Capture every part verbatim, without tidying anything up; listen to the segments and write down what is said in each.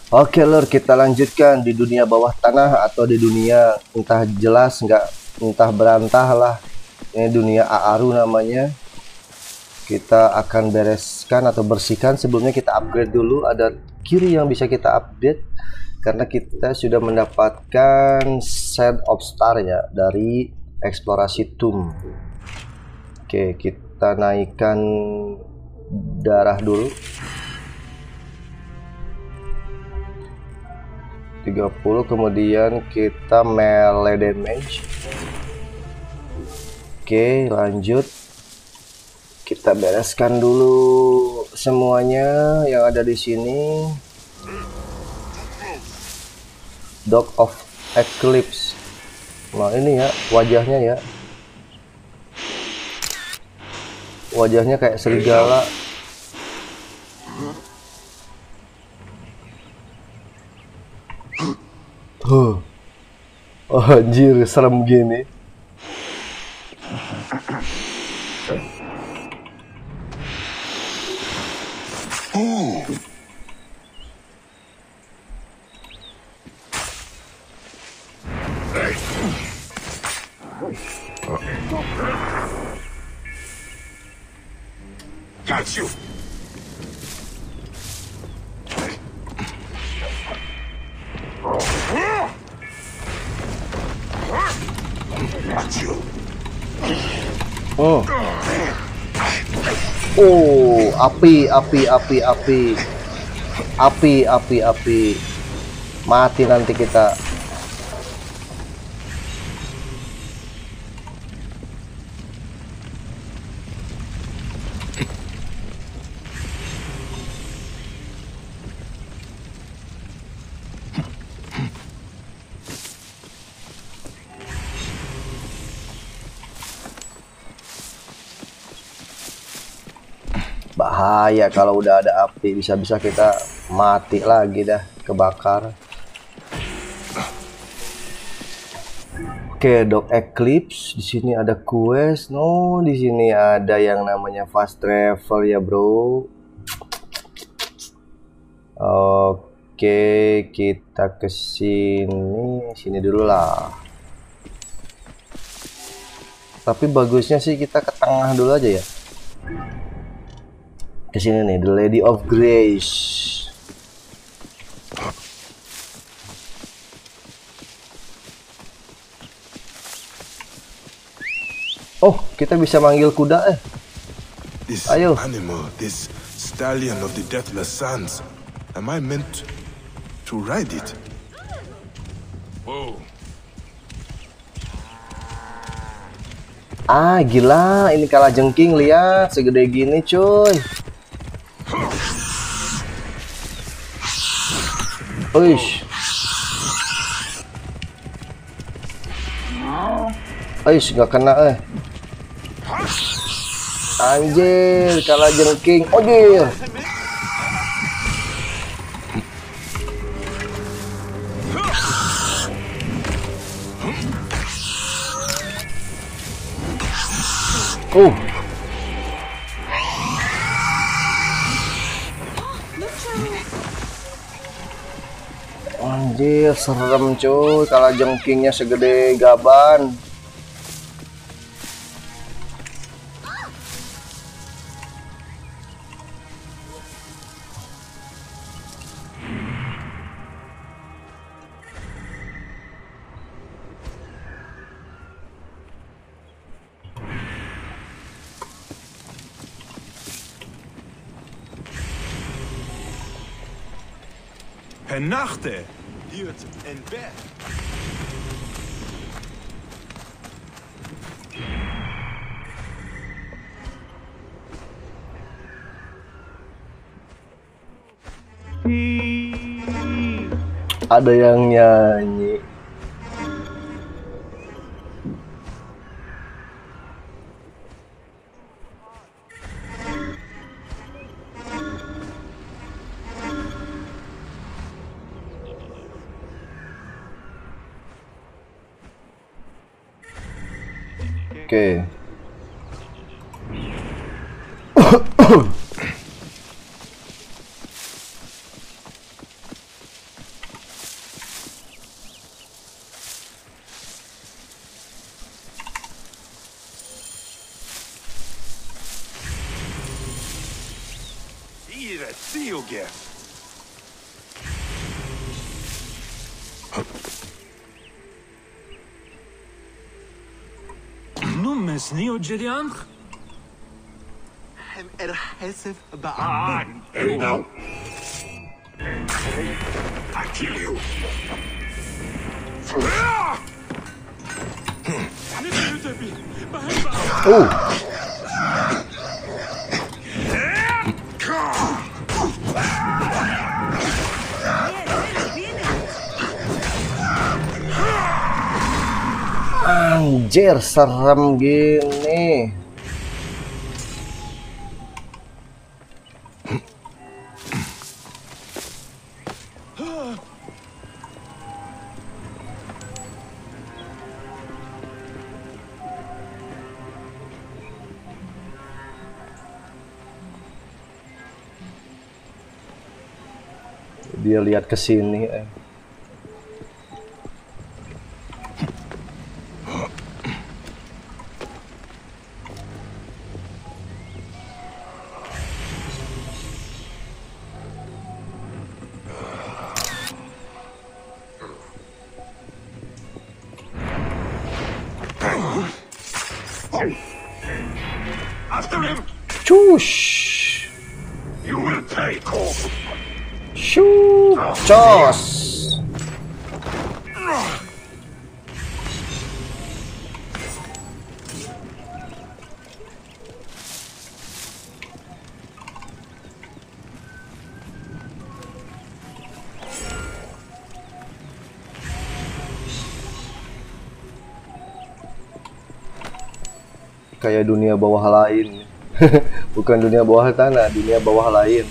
Oke lur, kita lanjutkan di dunia bawah tanah atau di dunia entah jelas nggak, entah berantah lah. Ini dunia Aaru namanya. Kita akan bereskan atau bersihkan. Sebelumnya kita upgrade dulu. Ada kiri yang bisa kita update karena kita sudah mendapatkan set of star ya dari eksplorasi tomb. Oke, kita naikkan darah dulu. tiga puluh, kemudian kita melee damage. Oke, lanjut. Kita bereskan dulu semuanya yang ada di sini. Dog of Eclipse. Nah, ini ya wajahnya ya. Wajahnya kayak serigala. Huh. Oh, anjir, serem gini. Got you. Oh. Oh, api, api, api, api. Api, api, api. Mati nanti kita. Bahaya kalau udah ada api, bisa-bisa kita mati lagi dah, kebakar. Oke, Dog Eclipse. Di sini ada quest. No, di sini ada yang namanya fast travel ya, bro. Oke, kita ke sini, sini dulu lah. Tapi bagusnya sih kita ke tengah dulu aja ya. Ke sini nih, The Lady of Grace. Oh, kita bisa manggil kuda eh. This Ayo. animal, this stallion of the Deathless Sands. Am I meant to ride it? Whoa. Ah, gila, ini kalah jengking, lihat segede gini, cuy. Uish. Uish, nggak kena eh. Anjir, kalah jengking. Oh dear. Uh. Anjir, serem cuy, kalah jengkingnya segede gaban. Pennachte, Hirt en Berg. Ada yang nyanyi. Oke. Seal gas. نمسني وجريان هم ارحسف بعض Eno. I kill you. Oh, anjir serem gini. Dia lihat ke sini. Eh. After him. Cush. You will pay, Corp. Shoo. Cos. Kayak dunia bawah lain. Bukan dunia bawah tanah, dunia bawah lain.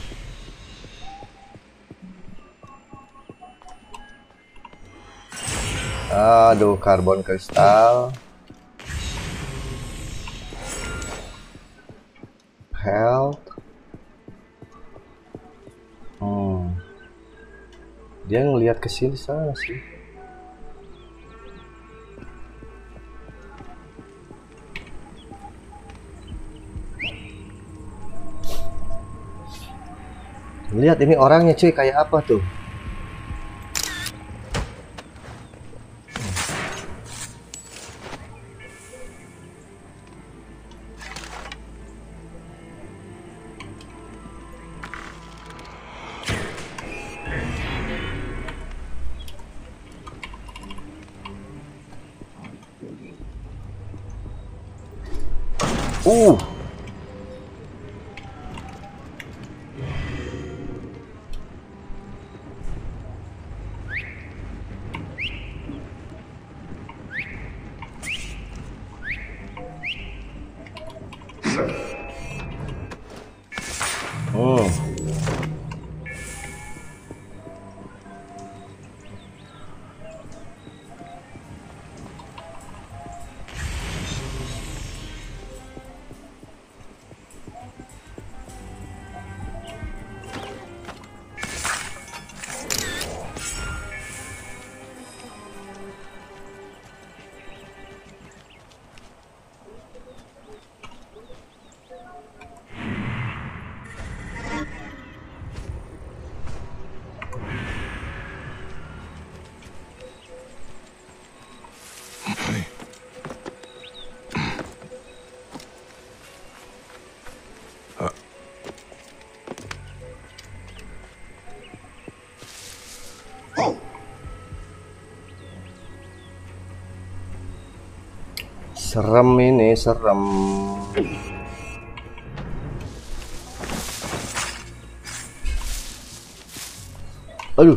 Aduh, karbon kristal. Health. Hmm. Dia ngelihat ke sini sana sih. Lihat ini orangnya cuy, kayak apa tuh? Uh. Oh. Serem ini, serem. Aduh.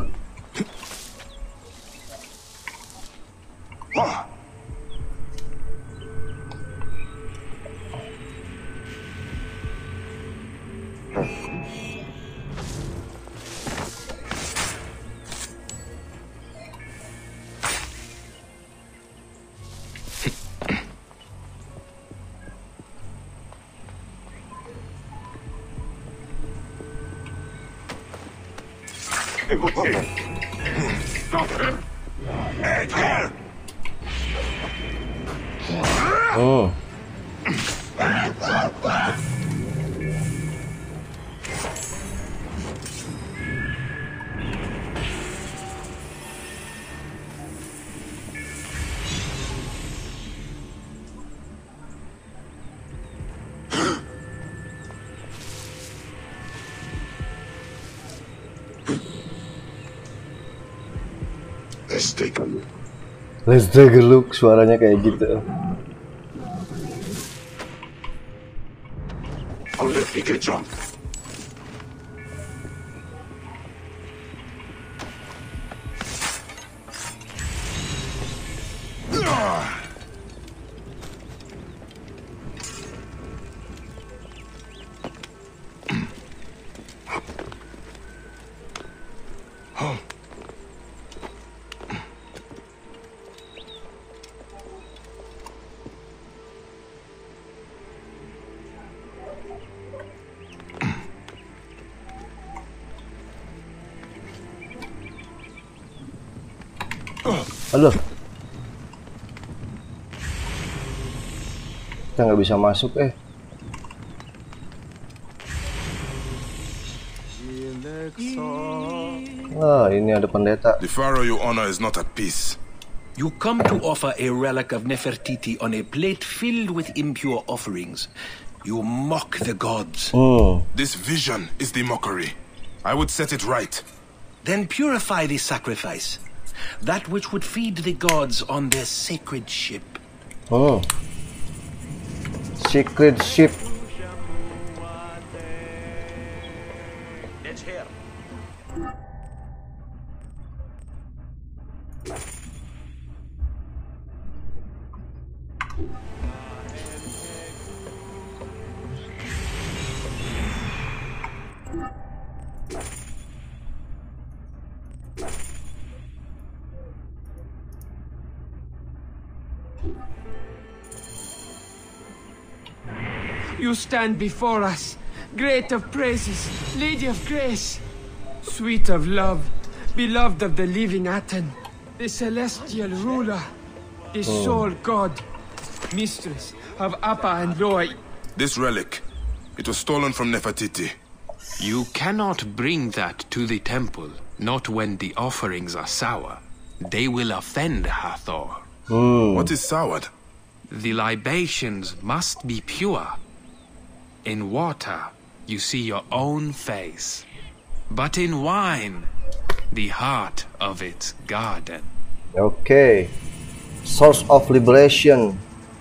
Stop him! And here! Oh. Let's take a look. Let's take a look, suaranya kayak gitu. I'll let me get jump. Aduh, kita nggak bisa masuk eh. Ah, ini ada pendeta. The pharaoh you honor is not at peace. You come to offer a relic of Nefertiti on a plate filled with impure offerings. You mock the gods. Hmm. This vision is the mockery. I would set it right. Then purify the sacrifice. That which would feed the gods on their sacred ship. Hmm. Secret ship. Let's hear. You stand before us, great of praises, lady of grace, sweet of love, beloved of the living Aten, the celestial ruler, the sole god, mistress of Appa and Loi. This relic, it was stolen from Nefertiti. You cannot bring that to the temple, not when the offerings are sour. They will offend Hathor. Hmm. What is soured? The libations must be pure. In water, you see your own face. But in wine, the heart of its garden. Okay. Source of liberation.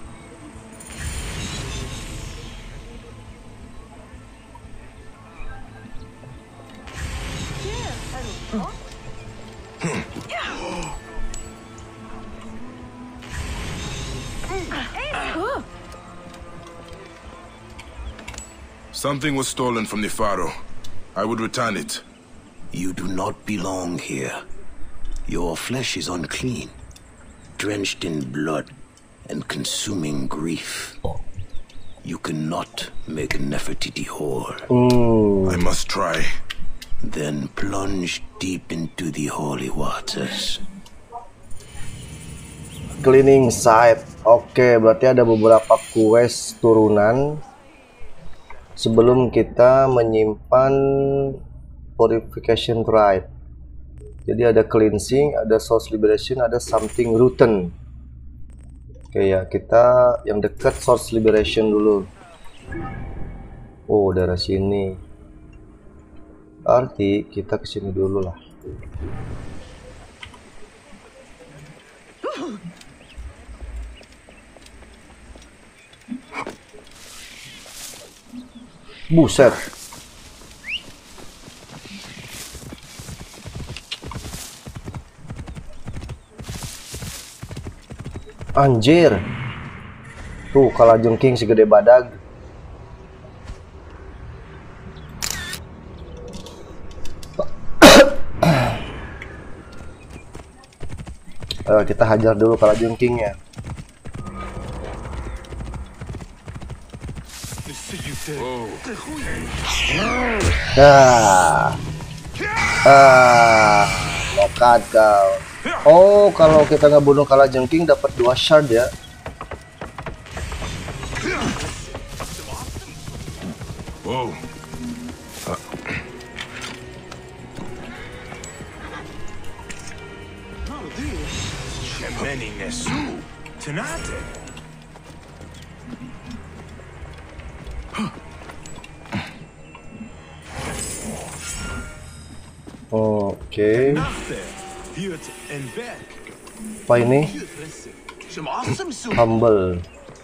Something was stolen from the pharaoh. I would return it. You do not belong here. Your flesh is unclean, drenched in blood and consuming grief. You cannot make Nefertiti whole. Hmm. I must try. Then plunge deep into the holy waters. Cleaning site. Oke, berarti ada beberapa quest turunan sebelum kita menyimpan purification rite. Jadi ada cleansing, ada source liberation, ada something rotten. Oke ya, kita yang dekat source liberation dulu. Oh, daerah sini. Berarti kita kesini dulu lah. Buset. Anjir. Tuh kalajengking segede badag. Uh, kita hajar dulu kalajengkingnya. Ah, ah, lokat kau. Oh, kalau kita ngebunuh kalajengking dapat dua shard ya. Whoa. Uh. Oke. Viert en werk. Apa ini? Some awesome soup. Humble.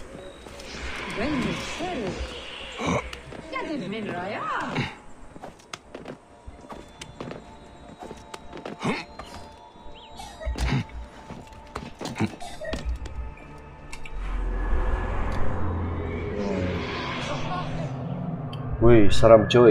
Wih, seram cuy.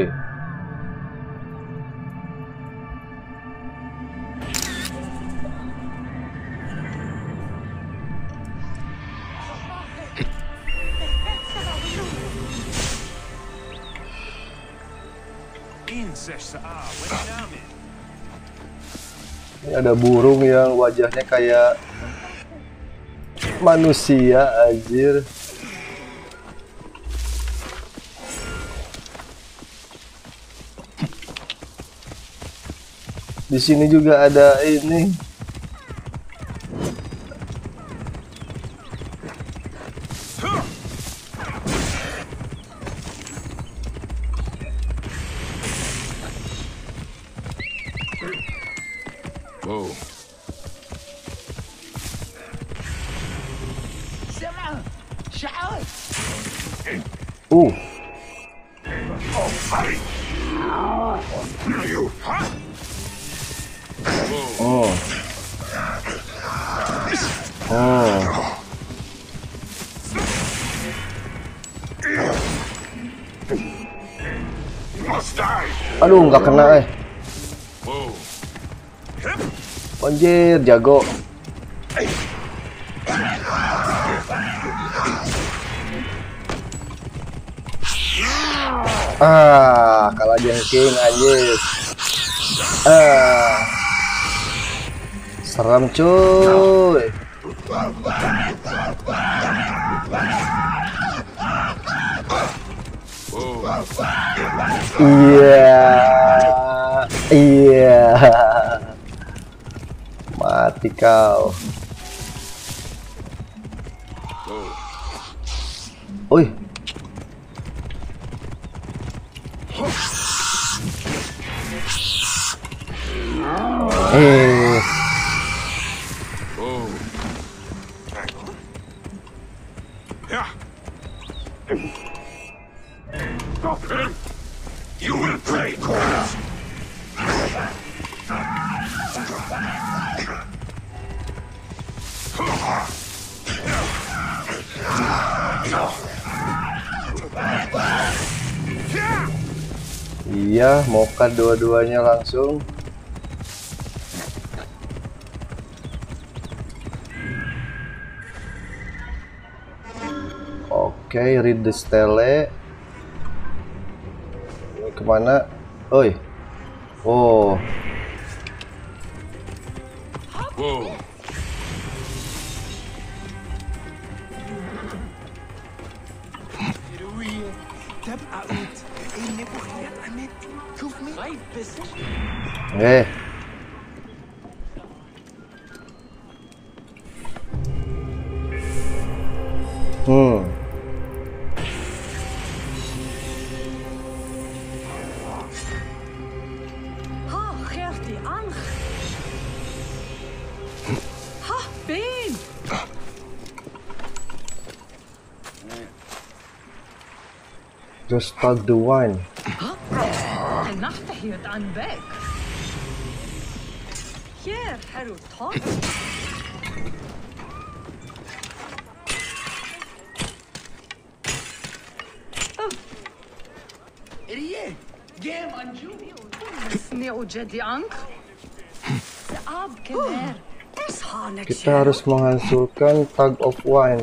Ini ada burung yang wajahnya kayak manusia, anjir. Di sini juga ada ini. Whoa. Uh. Oh. Oh. Aduh, nggak kena eh. Anjir, jago. Ah, kalah jengking anjir. Ah. Seram cuy. Iya. Iya. Mati kau. Oi. Eh. You will pay, Corvus. Iya, mau cut dua-duanya langsung. Oke, okay, read the stele. Ini kemana? Oi. Oh. Whoa. Eh. Hmm. Ha, geeft die aan. Ha, been. Just start the wine. En nachten hier aan weg. Hier, Haru Tot. Idiot! Game on you. Sneeuw jadi ang. Saab kemer. Tes hanek. Kita harus menghancurkan Tug of Wine.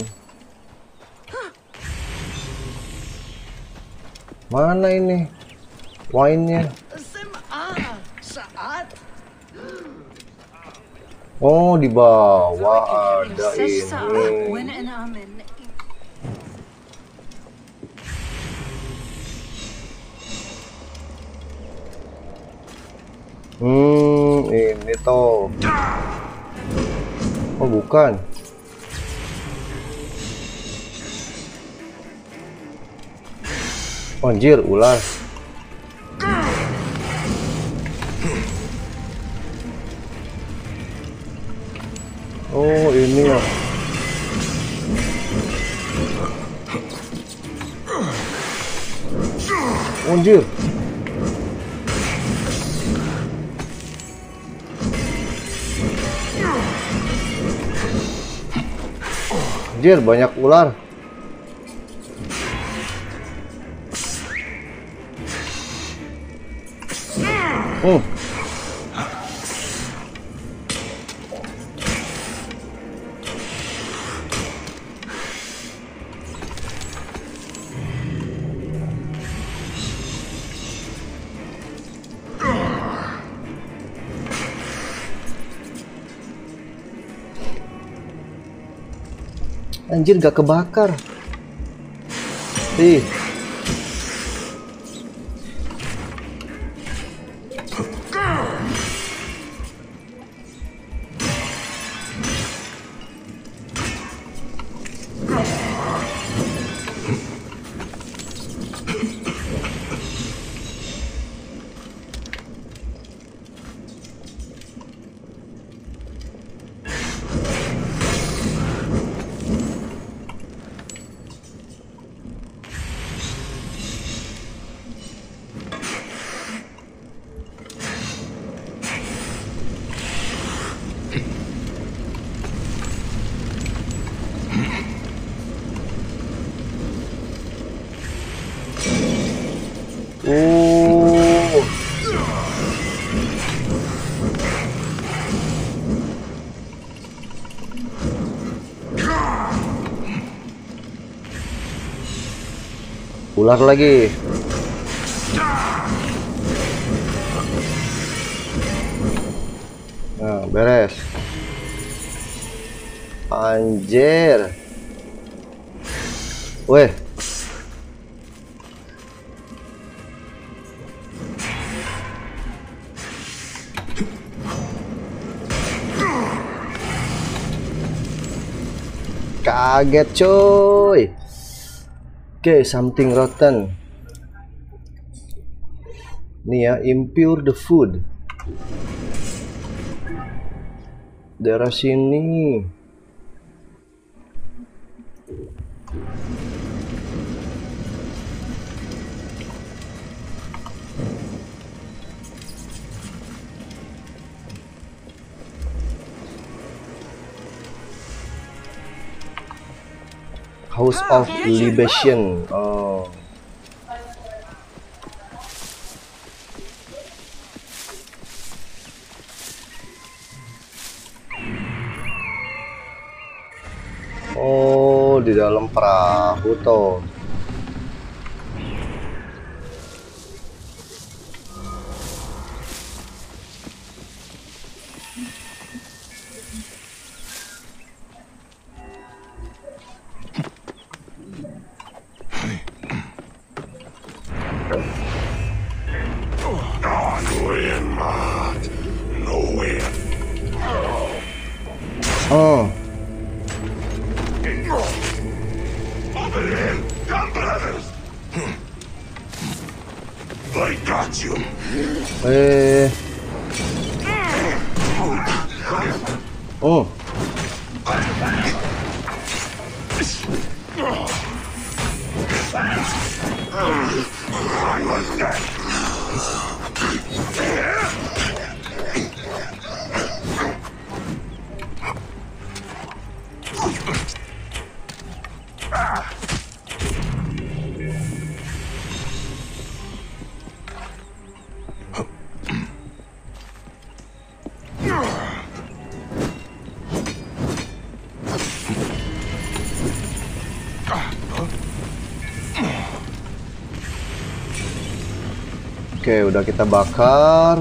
Mana ini wine-nya? Oh, di bawah ada ini. Hmm, ini toh. Oh, bukan. Oh, anjir, ular. Oh, ini ya. Anjir. Anjir, banyak ular. Hmm. Anjir, gak kebakar. Ih. Oh. Ular lagi. Nah, beres. Anjir. Weh. Kaget coy. Oke, okay, something rotten. Nih ya, impure the food. Daerah sini. House of Libation. Oh. Oh, di dalam perahu toh. Oh. I got you. Eh. Oh. I was dead. Oke, udah kita bakar.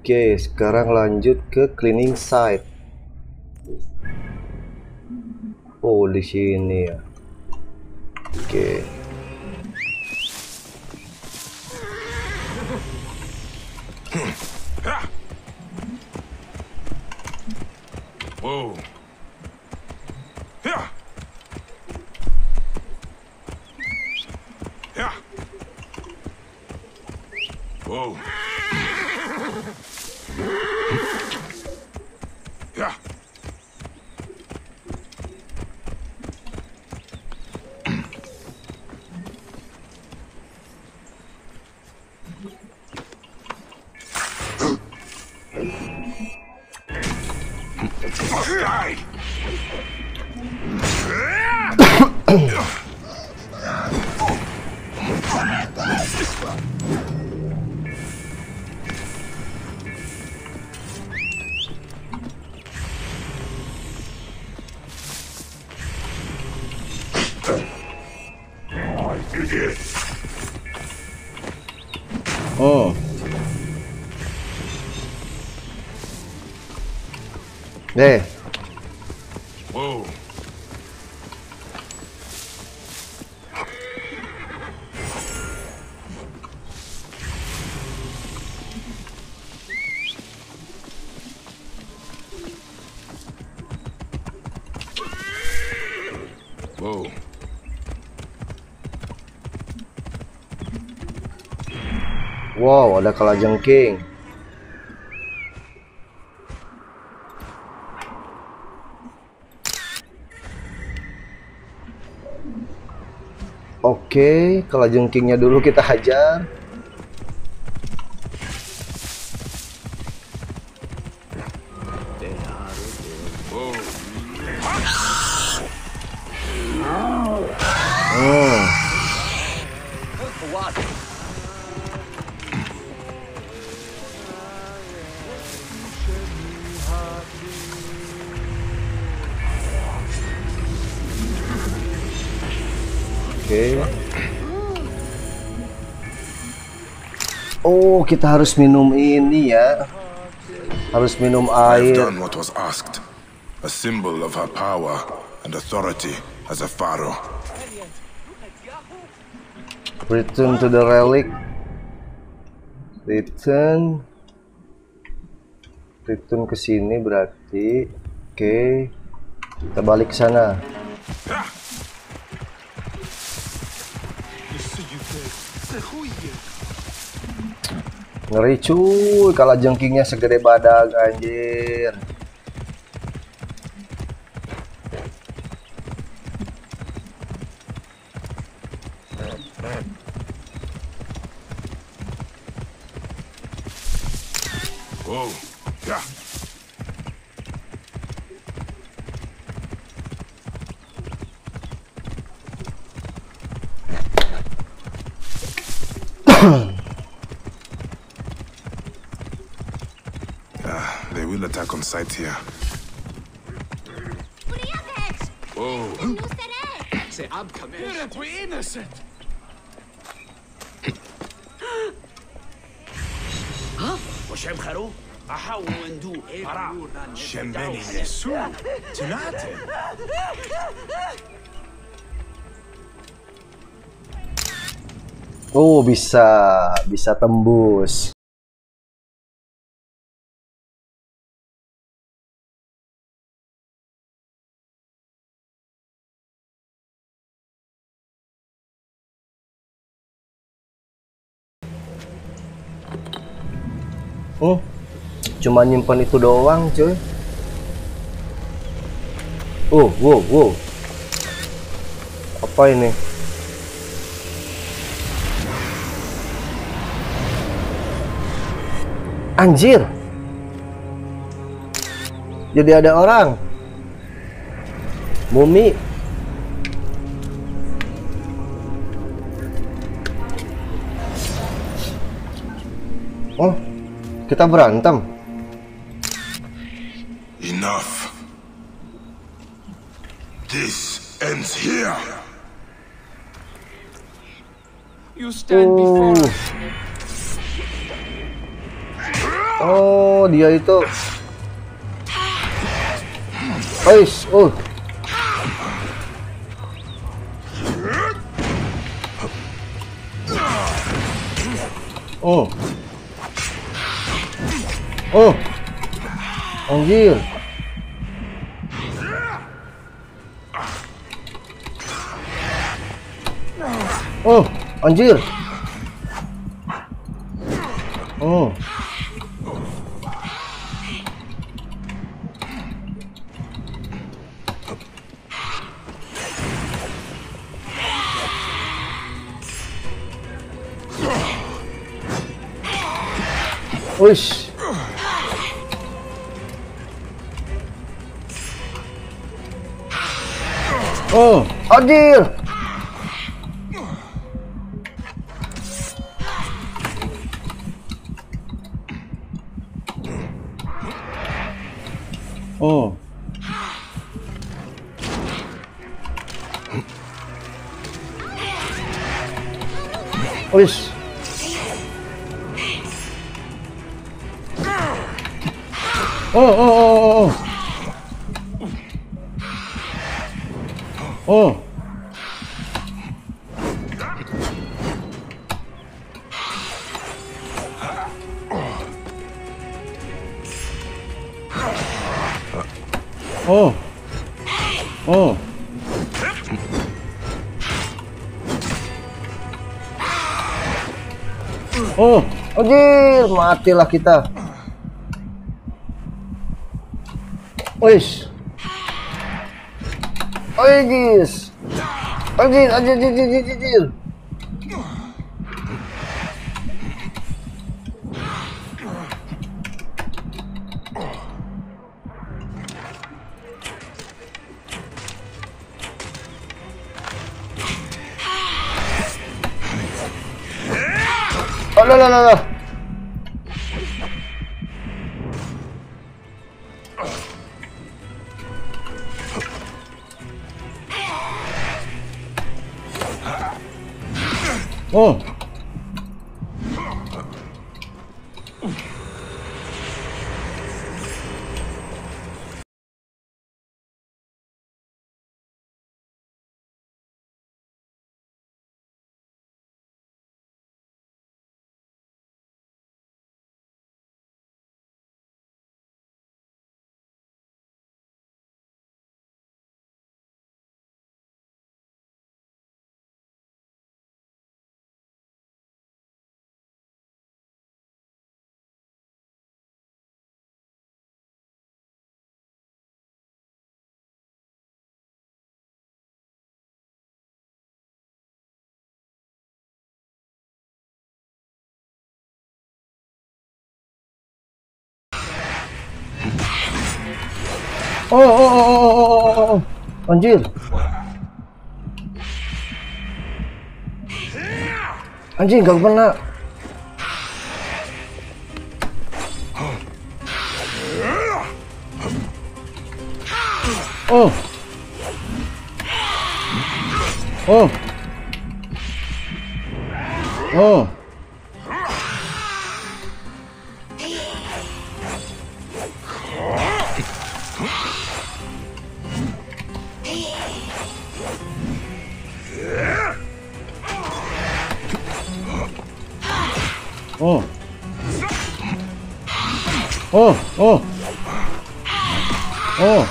Oke, sekarang lanjut ke cleaning site. Oh, di sini ya. Oke. Whoa. Yeah. Yeah. Whoa. Yeah. Oh. Eh. Whoa. Whoa. Wow, ada kalajengking. Oke, kalajengkingnya dulu kita hajar. Hmm. Oke. Oh, kita harus minum ini ya. Harus minum I've air. done what was asked. A symbol of her power and authority as a pharaoh. Return to the relic. Return. Return ke sini berarti. Oke. Kita balik ke sana. Ngeri cuy, kalajengkingnya segede badak anjir. Whoa. Yeah. Ah, they will attack on sight here. Whoa. Spirit, we're innocent. Shembeni Nesu. Tinate. Oh, bisa, bisa tembus. Oh, cuma nyimpen itu doang, cuy. Oh, wow, wow. Apa ini? Anjir. Jadi ada orang. Mumi. Oh, kita berantem. Enough. This ends here. You stand before Oh. us. Oh, dia itu. Guys, oh. Oh. Oh. Anjir. Oh, anjir. Oh. Wish. Oh, anjir. Oh. Wish. Oh, oh, oh, oh. Oh. Oh. Oh. Oh, anjir, matilah kita. Wis. Anjir. Anjir, anjir, anjir, anjir, anjir. Oh, la la la la. Oh. Oh, oh, oh, oh, oh, oh, oh, anjir. Anjing, gak kena. Oh. Oh. Oh. Oh. Oh, oh. Oh.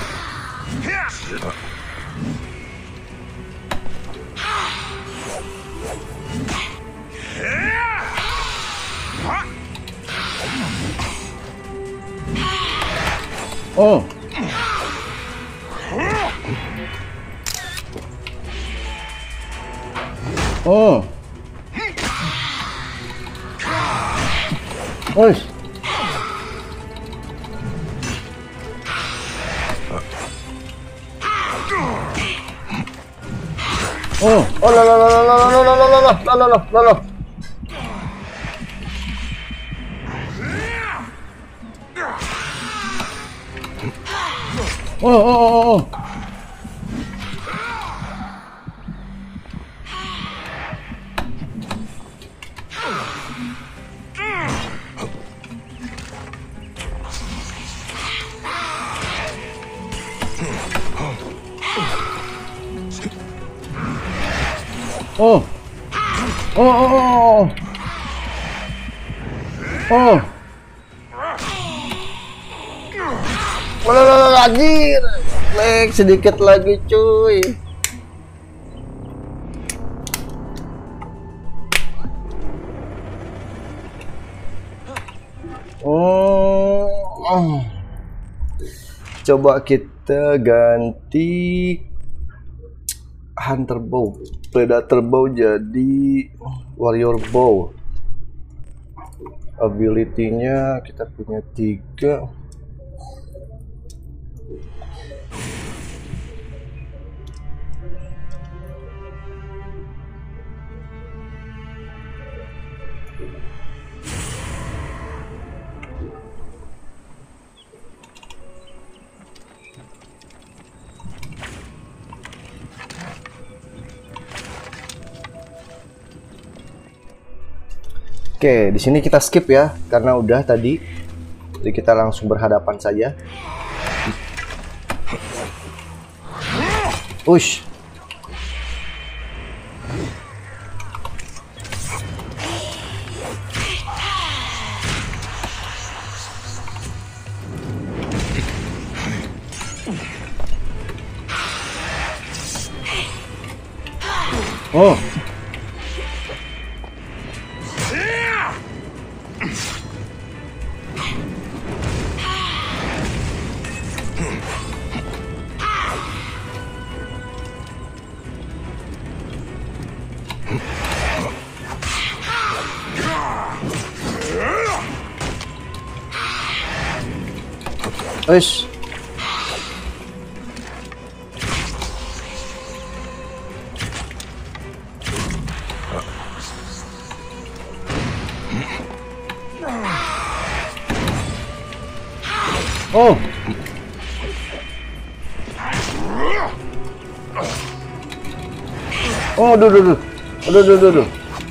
Oh. Oh. Oish. Oh, oh la la la la la la la la la la la la la la. Oh, oh, oh, oh. Oh. Oh, oh, oh. Oh. Oh, anjir. Leg sedikit lagi, cuy. Oh. Oh. Coba kita ganti Hunter Bow, Predator Bow jadi Warrior Bow. Ability-nya kita punya tiga. Oke, di sini kita skip ya, karena udah tadi. Jadi kita langsung berhadapan saja. Ush. Oh. Ush. Oh. Oh, duh, duh, duh. Duh, duh, duh, duh.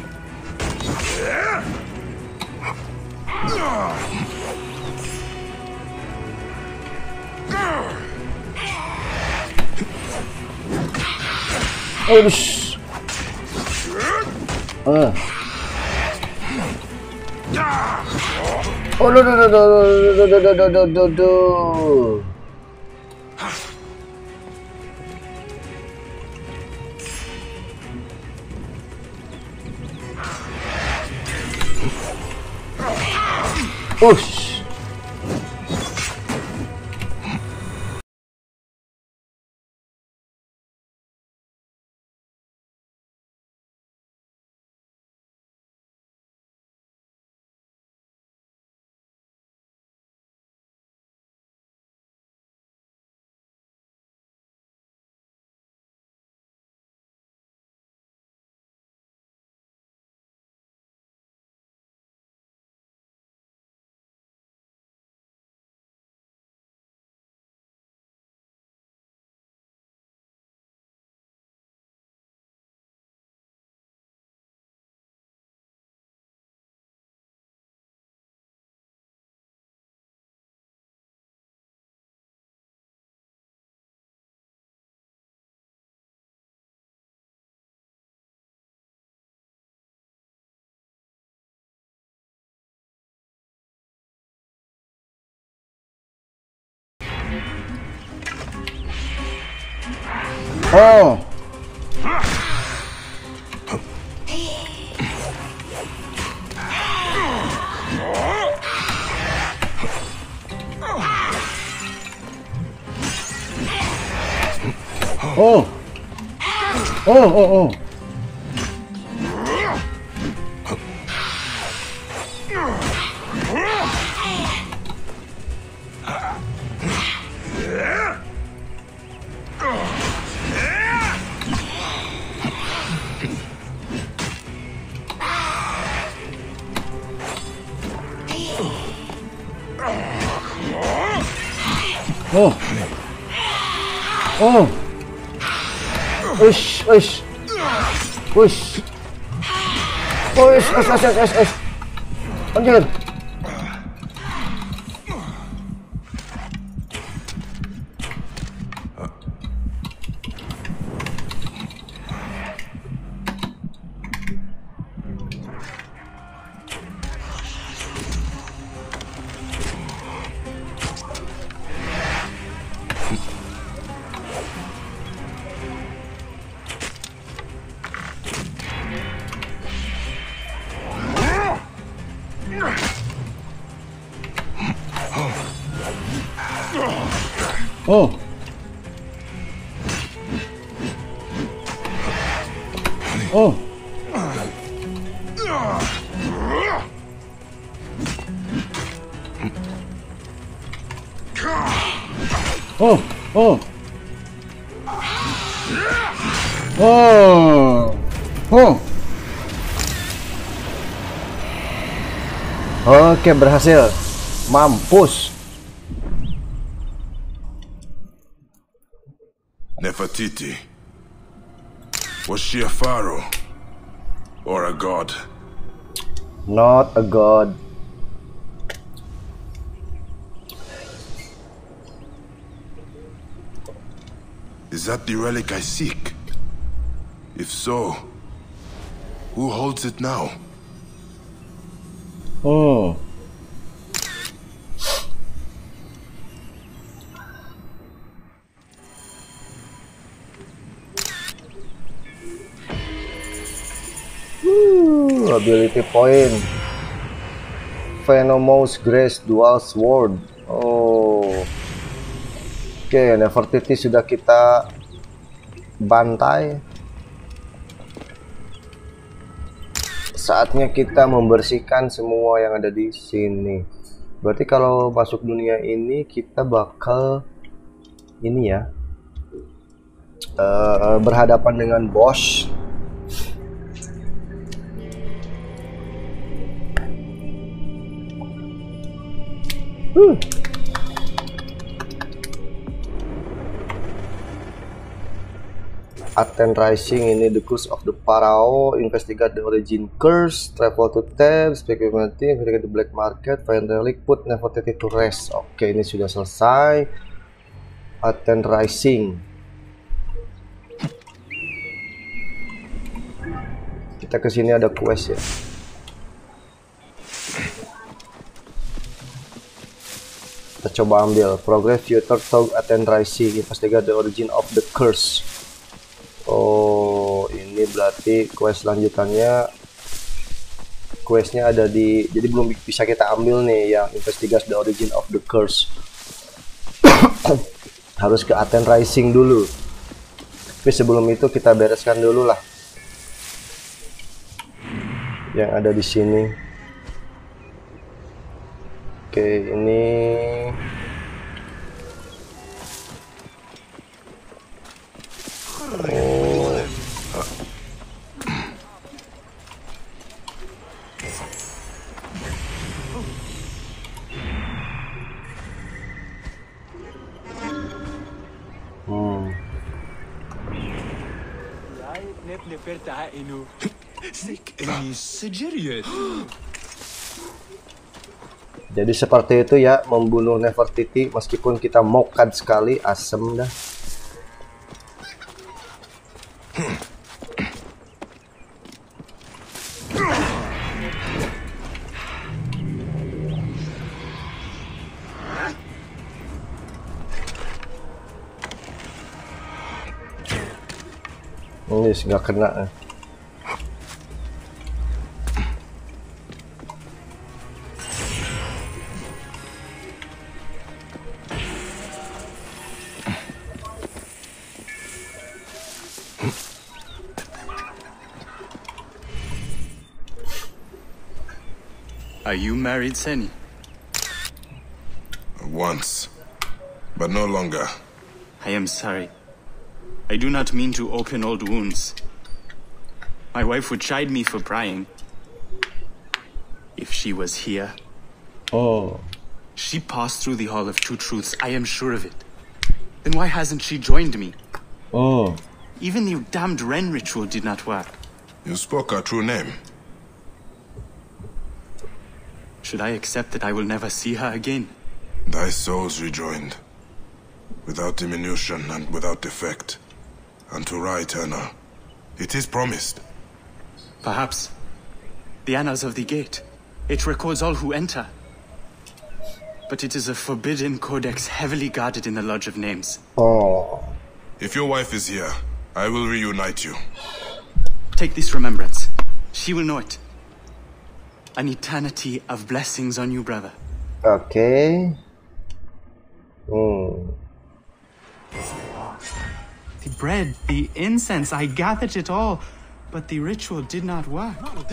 Oh, dush. Ah. Oh, duh, duh, duh, duh, duh, duh, duh, duh, duh, duh, duh. Ush. Oh. Oh. Oh, oh, oh. Oh. Oh. Ush, ush. Ush. Ush, ush, ush, ush, ush. Anjir. Oh. Oh. Oh, oh. Oh. Oh. Oke, berhasil. Mampus. Nefertiti. Was she a pharaoh? Or a god? Not a god. Is that the relic I seek? If so, who holds it now? Oh. Woo, ability point. Venomous Grace Dual Sword. Oh. Oke, Nefertiti sudah kita bantai. Saatnya kita membersihkan semua yang ada di sini. Berarti kalau masuk dunia ini kita bakal ini ya, uh, berhadapan dengan bos. Hmm. Aten Rising ini the curse of the Pharaoh, investigate the origin curse, travel to Thebes, speculate, investigate the black market, find relic, put Nefertiti to rest. Oke, ini sudah selesai. Aten Rising. Kita kesini ada quest ya. Kita coba ambil progress future talk Aten Rising, investigate the origin of the curse. Oh, ini berarti quest lanjutannya. Questnya ada di, jadi belum bisa kita ambil nih yang investigate the origin of the curse. Harus ke Aten Rising dulu. Tapi sebelum itu kita bereskan dulu lah yang ada di sini. Oke, ini oh. Hmm. Jadi seperti itu ya, membunuh Nefertiti meskipun kita mokad sekali, asem dah. Ini nggak kena. Are you married, Seni? Once, but no longer. I am sorry. I do not mean to open old wounds. My wife would chide me for prying. If she was here. Oh. She passed through the Hall of Two Truths, I am sure of it. Then why hasn't she joined me? Oh. Even the damned Ren ritual did not work. You spoke her true name. Should I accept that I will never see her again? Thy soul's rejoined, without diminution and without defect, unto Ra Eterna. It is promised. Perhaps. The Annals of the Gate. It records all who enter. But it is a forbidden codex heavily guarded in the Lodge of Names. Oh. If your wife is here, I will reunite you. Take this remembrance. She will know it. An eternity of blessings on you, brother. Oke. Okay. Hmm. bread, the incense, I gathered it all, but the ritual did not work.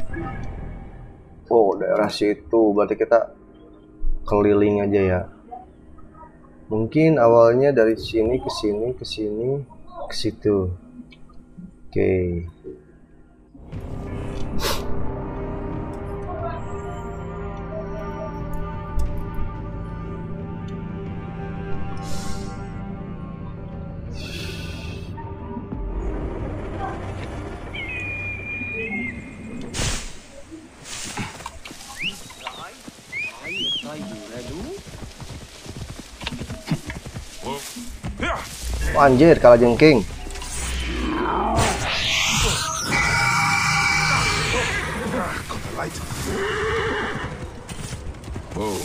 Oh, daerah situ. Berarti kita keliling aja ya. Mungkin awalnya dari sini ke sini, ke sini, ke situ. Oke. Okay. Oh, anjir, kalah jengking. Whoa.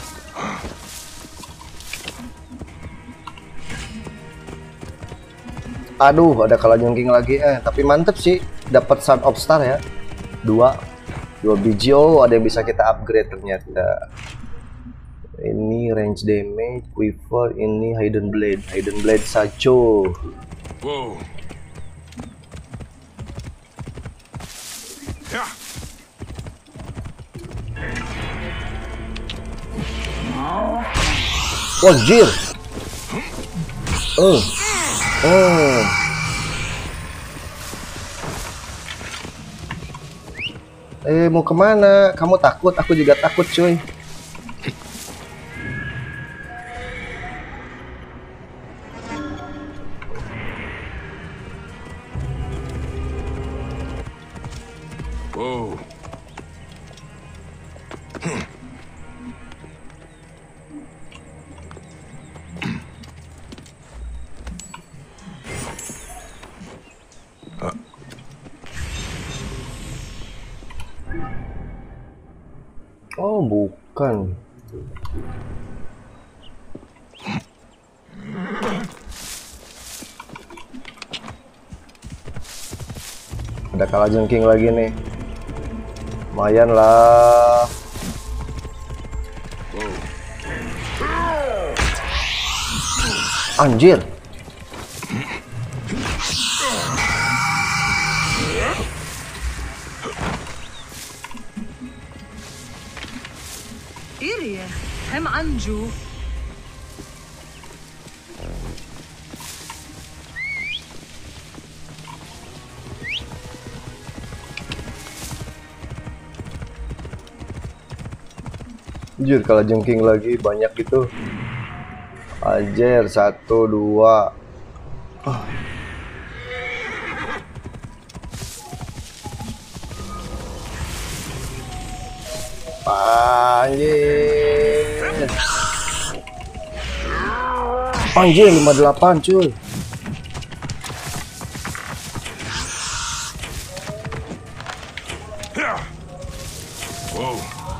Aduh, ada kalah jengking lagi eh. Tapi mantep sih, dapat Sound of Star ya. Dua, dua biji. Oh, ada yang bisa kita upgrade ternyata. Ini range damage, quiver, ini hidden blade, hidden blade saco. Whoa. Yeah. Wajir. Oh. Oh. Eh, mau kemana? Kamu takut? Aku juga takut, cuy. Whoa. Oh, bukan. Ada kalajengking lagi nih. Lumayan lah. Anjir. إيريا هم عنجو. Anjir, kalajengking lagi banyak gitu. Anjir, satu dua. Oh. Anjir. Anjir, lima puluh delapan cuy. Whoa.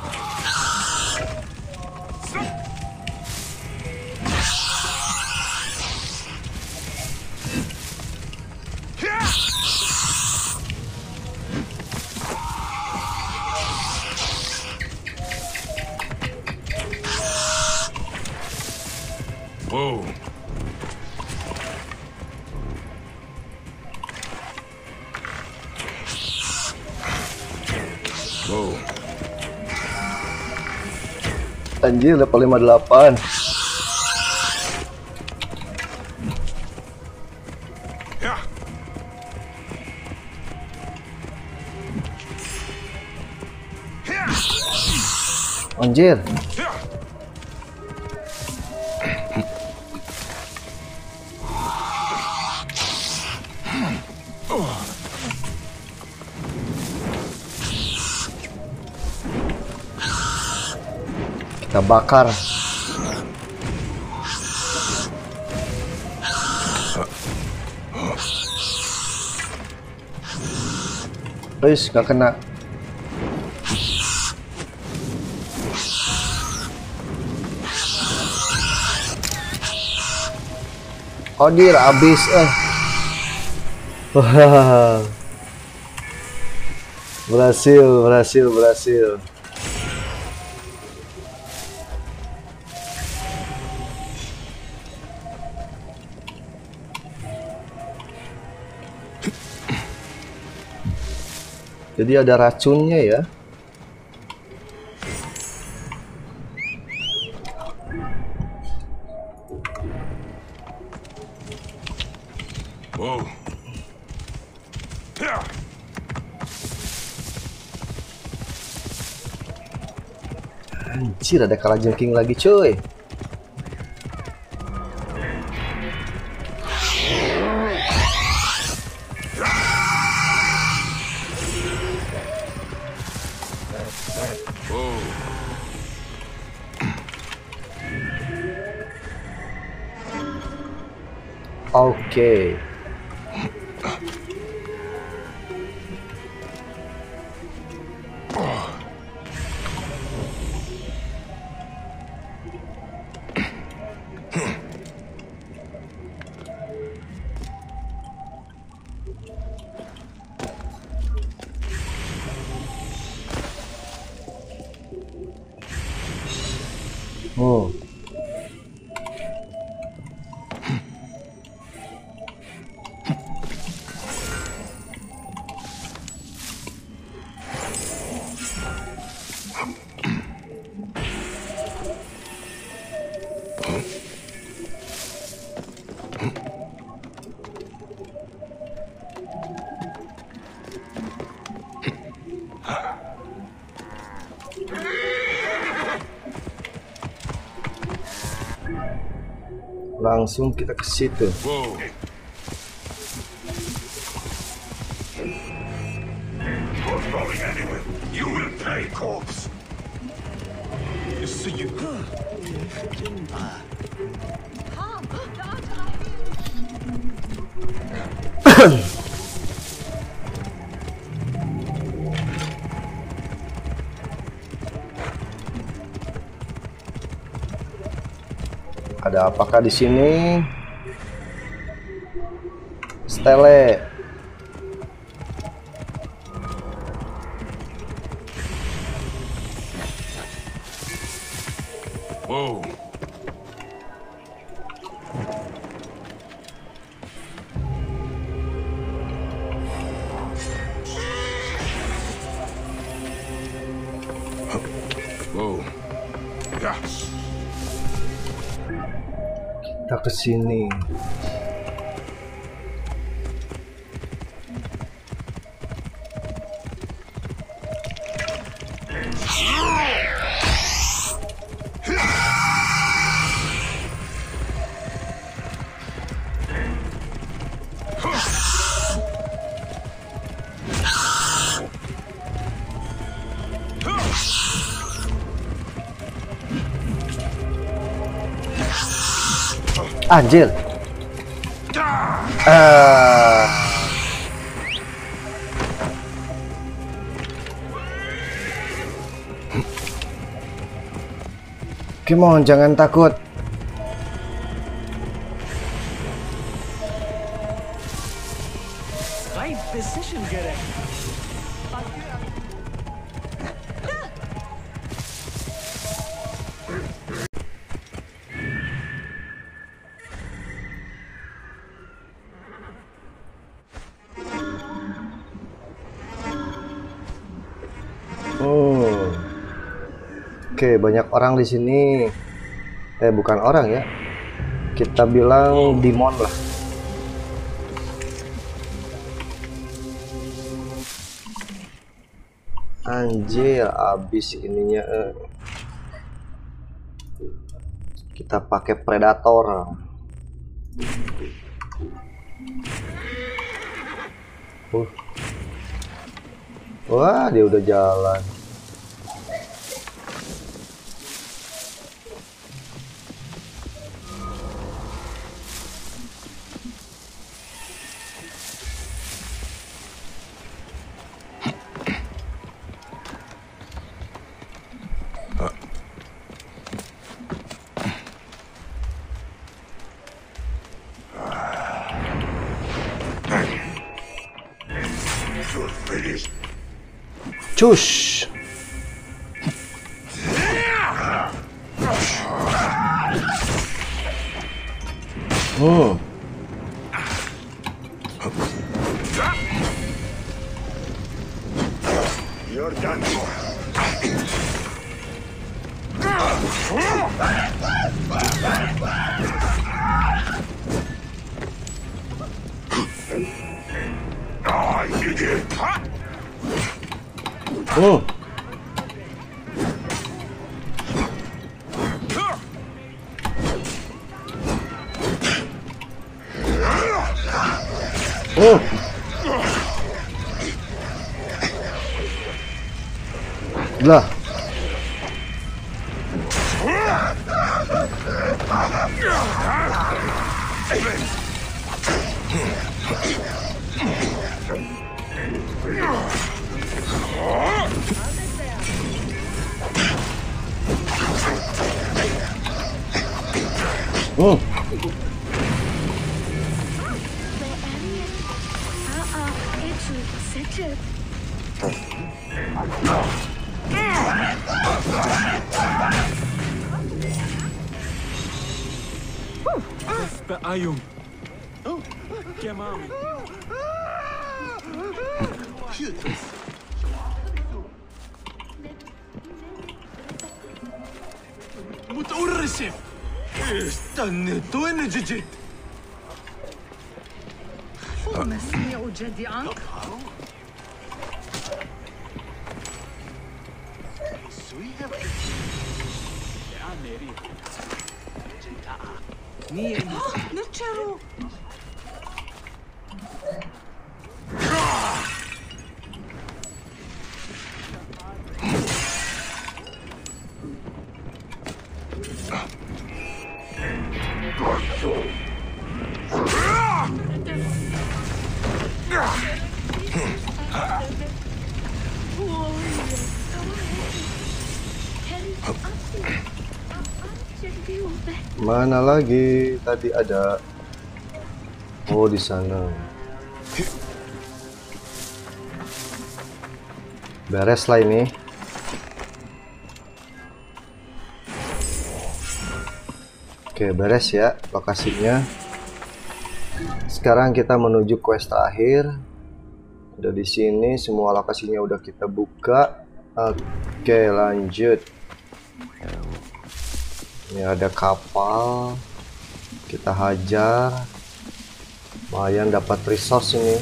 Whoa. Whoa. Anjir, level lima puluh delapan. Yeah. Anjir. Kita bakar. Wis, gak kena. Oh, dir abis eh. Wah. Berhasil, berhasil, berhasil. Jadi ada racunnya ya. Whoa. Anjir, ada kalajengking lagi cuy. Oke. Oh. Langsung kita ke situ. Whoa. You're going anywhere. You will pay, corpse. So you. Ada apakah di sini? Stele. Whoa. Whoa. Yeah. Kita ke sini. Anjir. Uh. Come on, jangan takut. Right decision, Gareth. Oh. Oke, banyak orang di sini. Eh, bukan orang ya. Kita bilang demon lah. Anjir, abis ininya. Eh. Kita pakai predator. Uh. Wah, dia udah jalan. Cus. Hmm. You're done for. Die, idiot! Oh. Oh. Lah. Oh. Beayung. Kemami. متورسف. استنى توين جيت. شو مسميع جدي عنك؟ نتشرو Mana lagi? Tadi ada. Oh, di sana. Beres lah ini. Oke, beres ya lokasinya. Sekarang kita menuju quest terakhir. Udah di sini, semua lokasinya udah kita buka. Oke, lanjut. Ini ada kapal, kita hajar, lumayan dapat resource ini.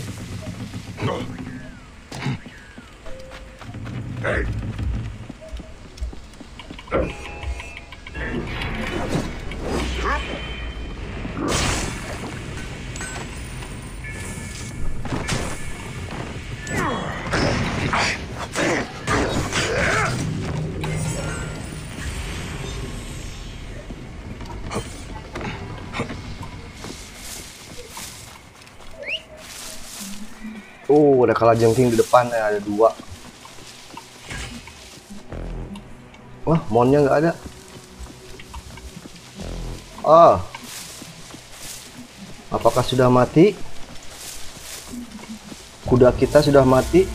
Oh, ada kalajengking di depan, ya, ada dua. Wah, monnya nggak ada. Ah, apakah sudah mati? Kuda kita sudah mati.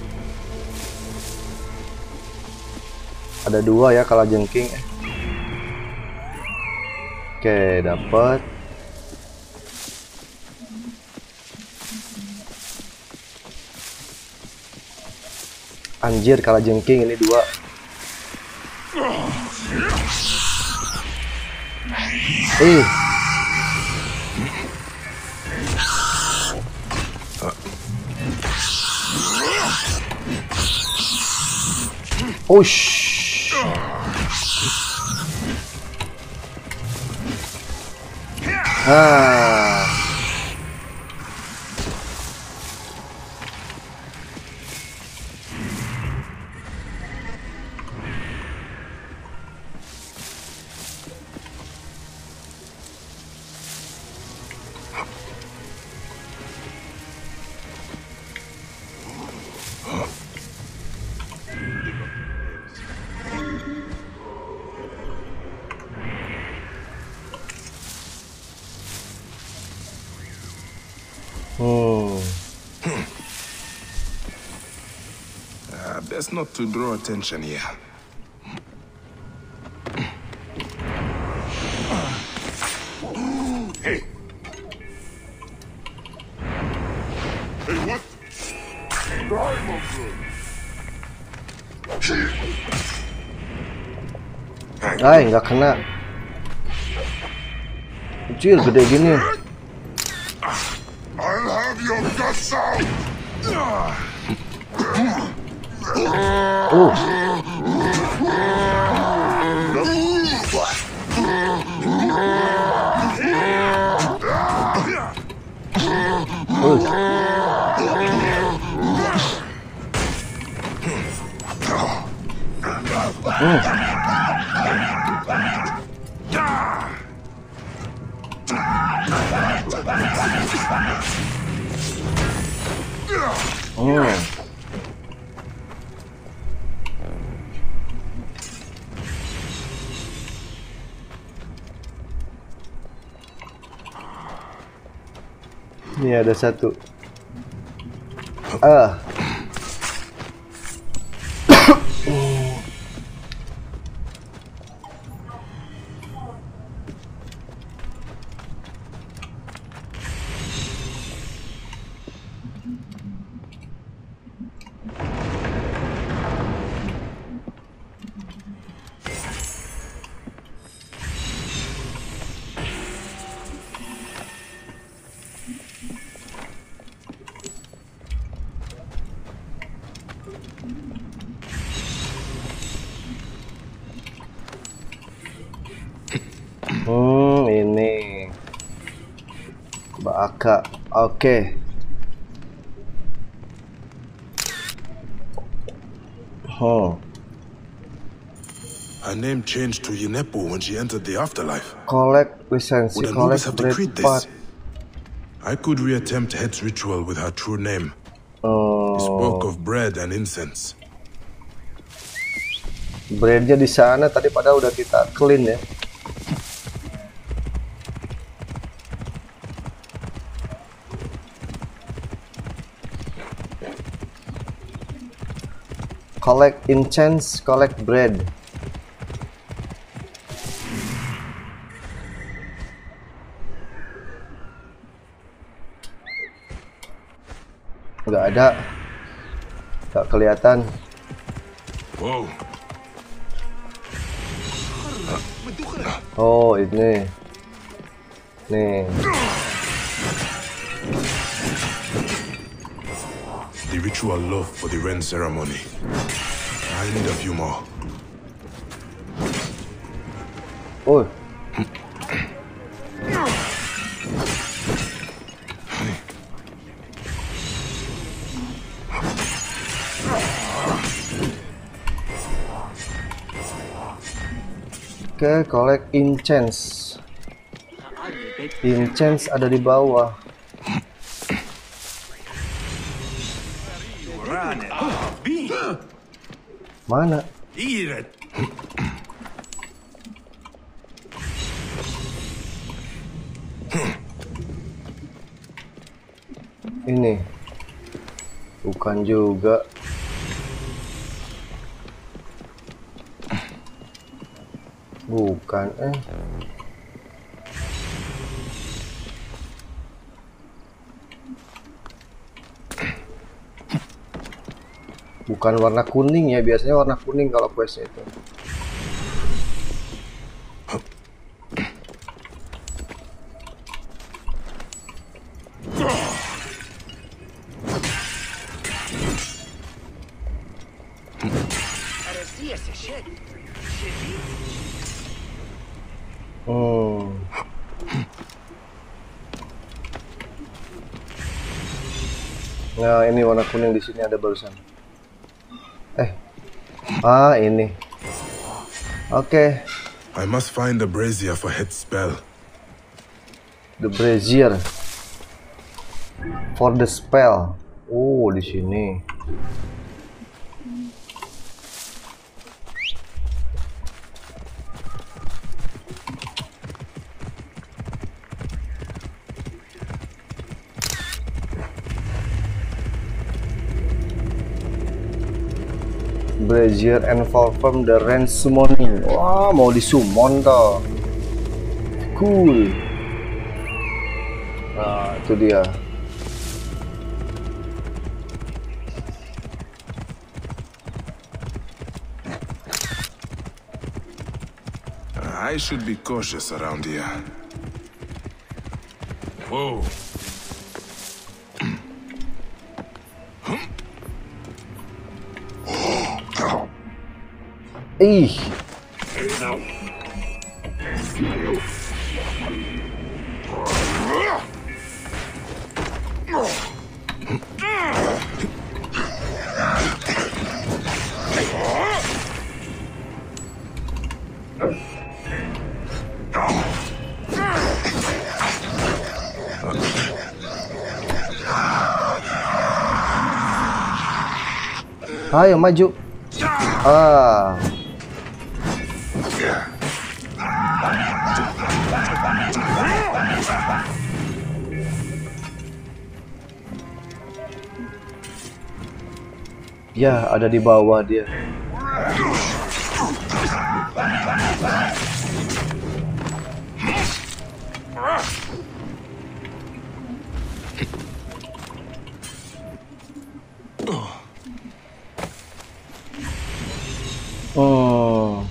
Ada dua ya kalajengking. Oke, dapat. Anjir, kalajengking ini dua. Eh. Ush. Ah. Hmm. Uh, best not to draw attention here. Hey! Hey, what? I'm okay. Ay, nggak kena. Kecil, gede gini. I'll have your guts out. Uh. Uh. Hmm. Hmm. Ini ada satu. Ah. Hmm, ini Baka. Oke. Okay. Oh. Her name changed to Yinepu when she entered the afterlife. Collect license. Would Anubis have decreed this? I could reattempt Head's ritual with her true name. Oh. He spoke of bread and incense. Breadnya di sana tadi, padahal udah kita clean ya. Collect incense, collect bread. Nggak ada, nggak kelihatan. Wow. Oh, ini nih. The ritual loaf for the Ren ceremony. I need a few more. Oh. Oke, okay, collect incense. Incense ada di bawah. Mana? Ini bukan juga. Bukan eh. Bukan warna kuning ya, biasanya warna kuning kalau questnya itu. Hmm. Nah, ini warna kuning di sini ada barusan. Eh, ah ini. Oke. Okay. I must find the brazier for Head's spell. The brazier for the spell. Oh, di sini. Brazier and perform the Ren summoning. Wah, mau disummon toh. Cool. Nah, itu dia. I should be cautious around here. Whoa. Ih. Ayo maju. Ah. Ya, ada di bawah dia. Oh.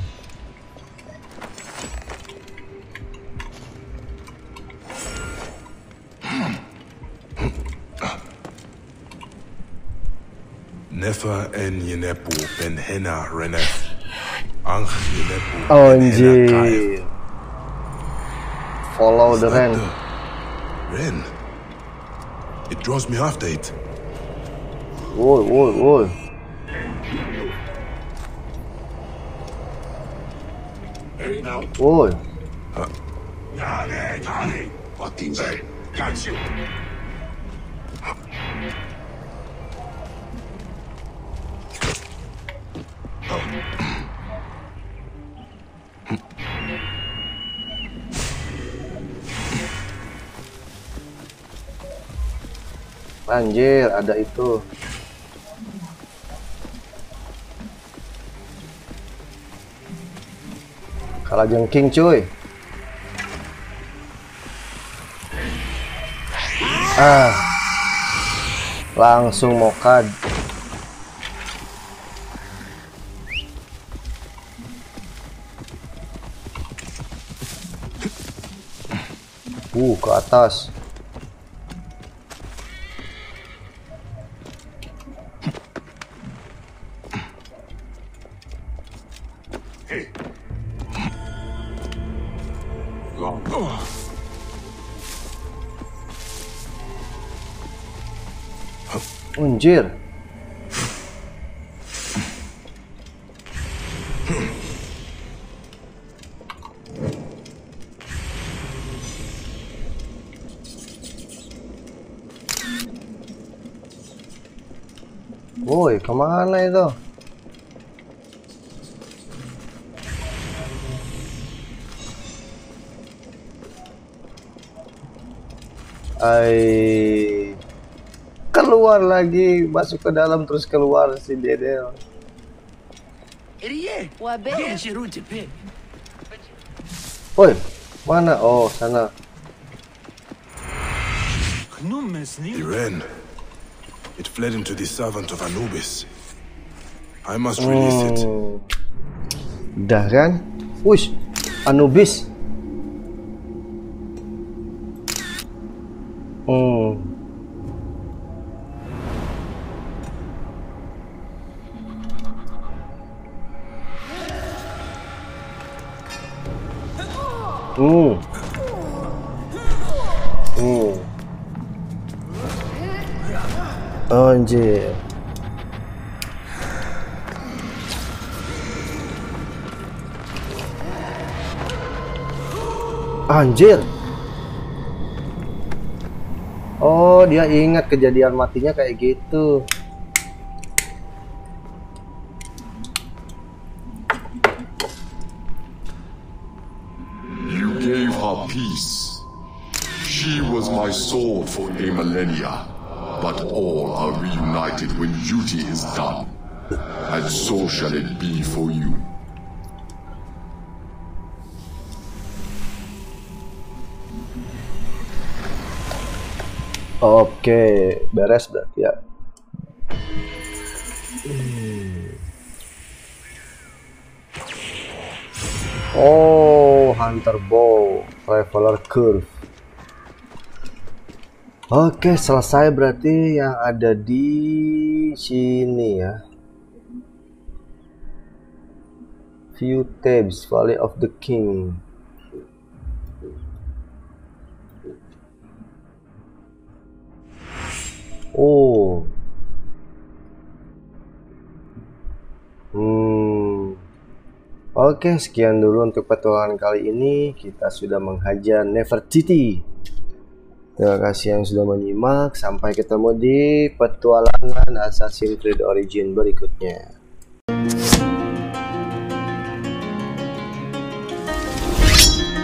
Nefa en Yenepu ben Hena Renef. Anch Yenepu. Oh, anjir. Follow the Ren. Ren. It draws me after it. Woi, woi, woi. Woi. Got you. Anjir, ada itu. Kalah jengking cuy. Ah. Langsung mokad. Uh, ke atas. Anjir. Woi, kemana itu? Ai, keluar lagi, masuk ke dalam terus keluar si Dedel. Woi, mana? Oh, sana. The Ren. It fled into the servant of Anubis. I must release it. Udah kan? Wush, Anubis. Hmm. Hmm. Hmm. Anjir. Anjir. Oh, dia ingat kejadian matinya kayak gitu. You gave her peace. She was my sword for a millennia. But all are reunited when duty is done. And so shall it be for you. Oke, beres berarti ya. Hmm. Oh, Hunter Bow, Traveler Curve. Oke, selesai berarti yang ada di sini ya. Few tabs, Valley of the King. Oh. Hmm. Oke, sekian dulu untuk petualangan kali ini. Kita sudah menghajar Nefertiti. Terima kasih yang sudah menyimak. Sampai ketemu di petualangan Assassin's Creed Origins berikutnya.